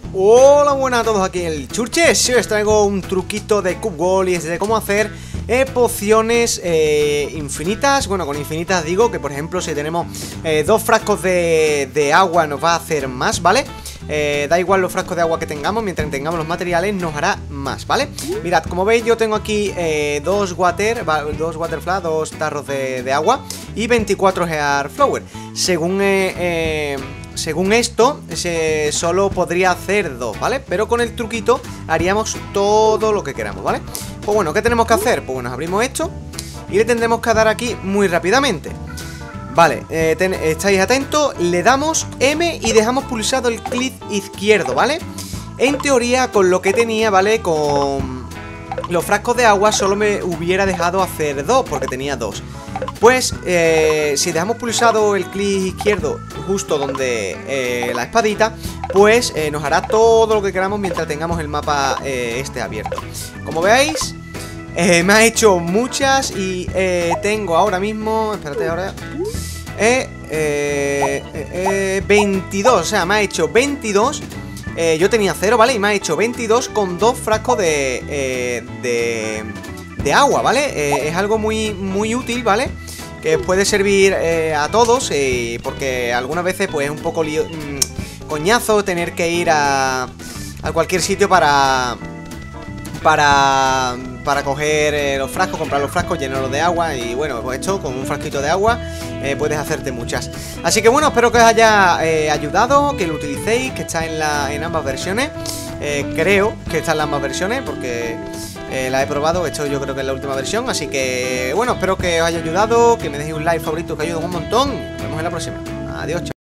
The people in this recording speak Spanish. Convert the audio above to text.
Hola, buenas a todos, aquí el Churches. Hoy os traigo un truquito de Cube Wall y es de cómo hacer pociones infinitas. Bueno, con infinitas digo que, por ejemplo, si tenemos dos frascos de agua nos va a hacer más, ¿vale? Da igual los frascos de agua que tengamos, mientras tengamos los materiales nos hará más, ¿vale? Mirad, como veis yo tengo aquí dos waterflower, dos tarros de agua y 24 Gear Flower. Según esto, solo podría hacer dos, ¿vale? Pero con el truquito haríamos todo lo que queramos, ¿vale? Pues bueno, ¿qué tenemos que hacer? Pues bueno, abrimos esto y le tendremos que dar aquí muy rápidamente. Vale, estáis atentos, le damos M y dejamos pulsado el clic izquierdo, ¿vale? En teoría, con lo que tenía, ¿vale? Con los frascos de agua solo me hubiera dejado hacer dos, porque tenía dos. Pues, si dejamos pulsado el clic izquierdo justo donde la espadita, pues nos hará todo lo que queramos mientras tengamos el mapa abierto. Como veis, me ha hecho muchas y tengo ahora mismo... Espérate ahora... 22, o sea, me ha hecho 22. Yo tenía 0, ¿vale? Y me ha hecho 22 con dos frascos de agua, ¿vale? Es algo muy útil, ¿vale? Que puede servir a todos, porque algunas veces pues es un poco coñazo tener que ir a cualquier sitio para coger los frascos, comprar los frascos, llenarlos de agua. Y bueno, pues esto con un frasquito de agua puedes hacerte muchas. Así que bueno, espero que os haya ayudado, que lo utilicéis, que está en ambas versiones. Creo que está en ambas versiones porque la he probado. Esto yo creo que es la última versión. Así que bueno, espero que os haya ayudado, que me dejéis un like favorito que ayuda un montón. Nos vemos en la próxima. Adiós, chao.